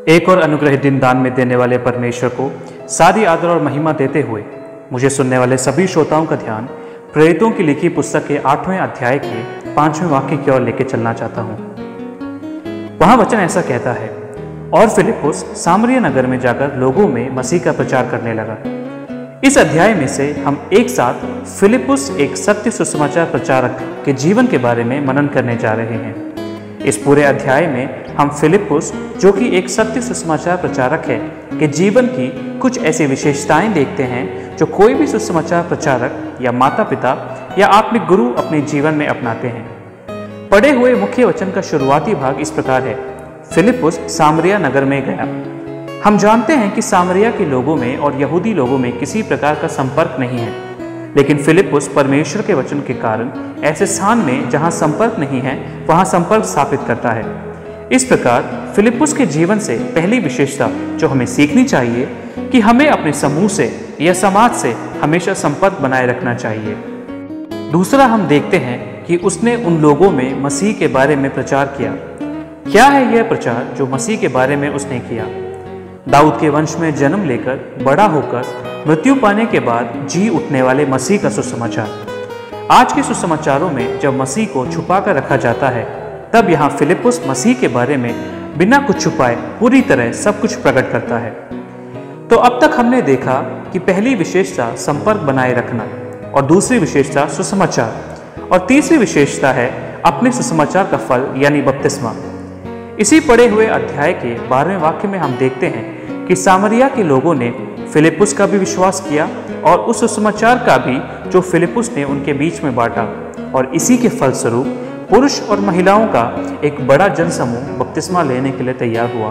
एक और अनुग्रहित दिन दान में देने वाले परमेश्वर को सारी आदर और महिमा देते हुए मुझे सुनने वाले सभी श्रोताओं का ध्यान प्रेरितों की लिखी पुस्तक के 8वें अध्याय के 5वें वाक्य की ओर लेकर चलना चाहता हूँ। वहाँ वचन ऐसा कहता है, और फिलिप्पुस सामरिया नगर में जाकर लोगों में मसीह का प्रचार करने लगा। इस अध्याय में से हम एक साथ फिलिप्पुस एक सत्य सुसमाचार प्रचारक के जीवन के बारे में मनन करने जा रहे हैं। इस पूरे अध्याय में हम फिलिप्पुस, जो कि एक सत्य सुसमाचार प्रचारक है, के जीवन की कुछ ऐसी विशेषताएं देखते हैं जो कोई भी सुसमाचार प्रचारक या माता पिता या आत्मिक गुरु अपने जीवन में अपनाते हैं। पढ़े हुए मुख्य वचन का शुरुआती भाग इस प्रकार है, फिलिप्पुस सामरिया नगर में गया। हम जानते हैं कि सामरिया के लोगों में और यहूदी लोगों में किसी प्रकार का संपर्क नहीं है, लेकिन फिलिप्पुस परमेश्वर के वचन के कारण ऐसे स्थान में जहां संपर्क नहीं है वहां संपर्क स्थापित करता है। इस प्रकार फिलिप्पुस के जीवन से पहली विशेषता जो हमें सीखनी चाहिए कि हमें अपने समूह से या समाज से हमेशा संपर्क बनाए रखना चाहिए। दूसरा, हम देखते हैं कि उसने उन लोगों में मसीह के बारे में प्रचार किया। क्या है यह प्रचार जो मसीह के बारे में उसने किया? दाऊद के वंश में जन्म लेकर बड़ा होकर मृत्यु पाने के बाद जी उठने वाले मसीह का सुसमाचार। आज के सुसमाचारों में जब मसीह को छुपा कर रखा जाता है, तब यहाँ फिलिप्पुस मसीह के बारे में बिना कुछ छुपाए पूरी तरह सब कुछ प्रकट करता है। तो अब तक हमने देखा कि पहली विशेषता संपर्क बनाए रखना, और दूसरी विशेषता सुसमाचार, और तीसरी विशेषता है अपने सुसमाचार का फल यानी बपतिस्मा। इसी पढ़े हुए अध्याय के 12वें वाक्य में हम देखते हैं कि सामरिया के लोगों ने फिलिप्पुस का भी विश्वास किया और उस सुसमाचार का भी जो फिलिप्पुस ने उनके बीच में बांटा, और इसी के फलस्वरूप पुरुष और महिलाओं का एक बड़ा जनसमूह बपतिस्मा लेने के लिए तैयार हुआ।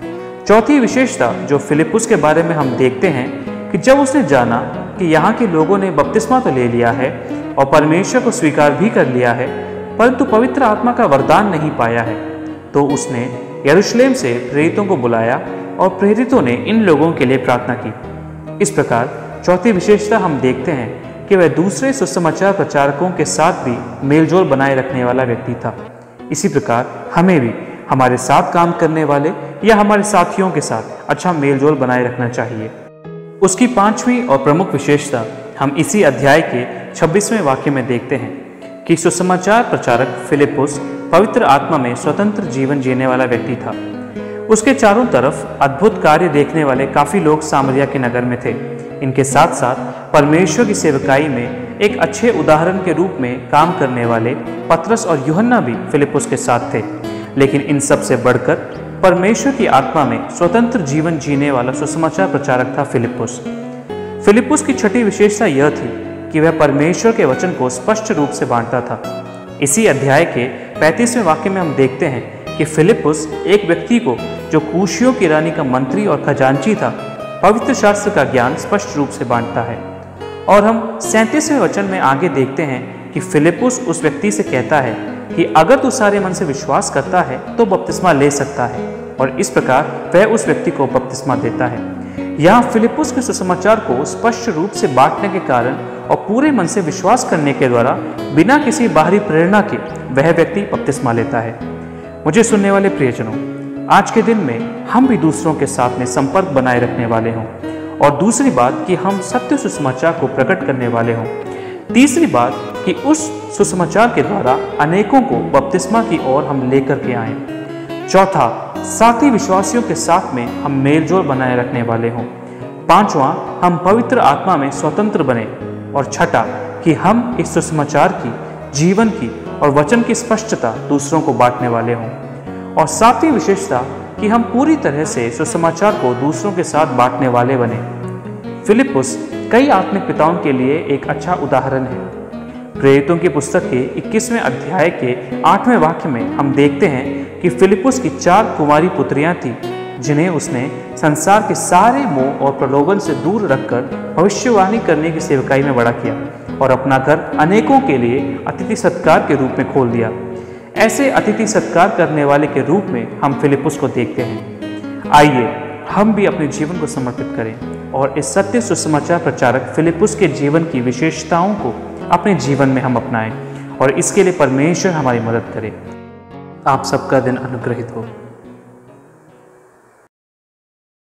चौथी विशेषता जो फिलिप्पुस के बारे में हम देखते हैं कि जब उसने जाना कि यहाँ के लोगों ने बपतिस्मा तो ले लिया है और परमेश्वर को स्वीकार भी कर लिया है, परंतु पवित्र आत्मा का वरदान नहीं पाया है, तो उसने यरूशलेम से प्रेरितों को बुलाया और प्रेरितों ने इन लोगों के लिए प्रार्थना की। इस प्रकार चौथी विशेषता हम देखते हैं कि वह दूसरे सुसमाचार प्रचारकों के साथ भी मेलजोल बनाए रखने वाला व्यक्ति था। इसी प्रकार हमें भी हमारे साथ काम करने वाले या हमारे साथियों के साथ अच्छा मेलजोल बनाए रखना चाहिए। उसकी पांचवी और प्रमुख विशेषता हम इसी अध्याय के 26वें वाक्य में देखते हैं कि सुसमाचार प्रचारक फिलिप्पुस पवित्र आत्मा में स्वतंत्र जीवन जीने वाला व्यक्ति था। उसके चारों तरफ अद्भुत कार्य देखने वाले काफी लोग सामरिया के नगर में थे। इनके साथ साथ परमेश्वर की सेवकाई में एक अच्छे उदाहरण के रूप में काम करने वाले पतरस और यूहन्ना भी फिलिप्पुस के साथ थे। लेकिन इन सब से बढ़कर परमेश्वर की आत्मा में स्वतंत्र जीवन जीने वाला सुसमाचार प्रचारक था फिलिप्पुस। फिलिप्पुस की छठी विशेषता यह थी कि वह परमेश्वर के वचन को स्पष्ट रूप से बांटता था। इसी अध्याय के 35वें वाक्य में हम देखते हैं कि फिलिप्पुस एक व्यक्ति को, जो कूशियों की रानी का मंत्री और खजांची था, पवित्र शास्त्र का ज्ञान स्पष्ट रूप से बांटता है। और हम 37वें वचन में आगे देखते हैं कि फिलिप्पुस उस व्यक्ति से कहता है कि अगर तू सारे मन से विश्वास करता है तो बपतिस्मा ले सकता है, और इस प्रकार वह उस व्यक्ति को बपतिस्मा देता है। यहाँ फिलिप्पुस के सुसमाचार को स्पष्ट रूप से बांटने के कारण और पूरे मन से विश्वास करने के द्वारा बिना किसी बाहरी प्रेरणा के वह व्यक्ति बपतिस्मा लेता है। मुझे सुनने वाले प्रियजनों, आज के दिन में हम भी दूसरों के साथ में संपर्क बनाए रखने वाले हों, और दूसरी बात कि हम सत्य सुसमाचार को प्रकट करने वाले हों। तीसरी बात कि उस सुसमाचार के द्वारा अनेकों को बपतिस्मा की ओर हम लेकर के आएं। चौथा, साथी विश्वासियों के साथ में हम मेलजोल बनाए रखने वाले हों। पांचवा, हम पवित्र आत्मा में स्वतंत्र बने। और छठा, कि हम इस सुसमाचार की, जीवन की और वचन की स्पष्टता दूसरों को बांटने वाले हों। और सातवीं विशेषता कि हम पूरी तरह से सुसमाचार को दूसरों के साथ बांटने वाले बने। फिलिप्पुस कई आत्मिक पिताओं के लिए एक अच्छा उदाहरण है। प्रेरितों की पुस्तक के 21वें अध्याय के 8वें वाक्य में हम देखते हैं कि फिलिप्पुस की 4 कुंवारी पुत्रियां थीं, जिन्हें उसने संसार के सारे मोह और प्रलोभन से दूर रखकर भविष्यवाणी करने की सेवकाई में बड़ा किया और अपना घर अनेकों के लिए अतिथि सत्कार के रूप में खोल दिया। ऐसे अतिथि सत्कार करने वाले के रूप में हम फिलिप्पुस को देखते हैं। आइए हम भी अपने जीवन को समर्पित करें और इस सत्य सुसमाचार प्रचारक फिलिप्पुस के जीवन की विशेषताओं को अपने जीवन में हम अपनाएं, और इसके लिए परमेश्वर हमारी मदद करे। आप सबका दिन अनुग्रहित हो।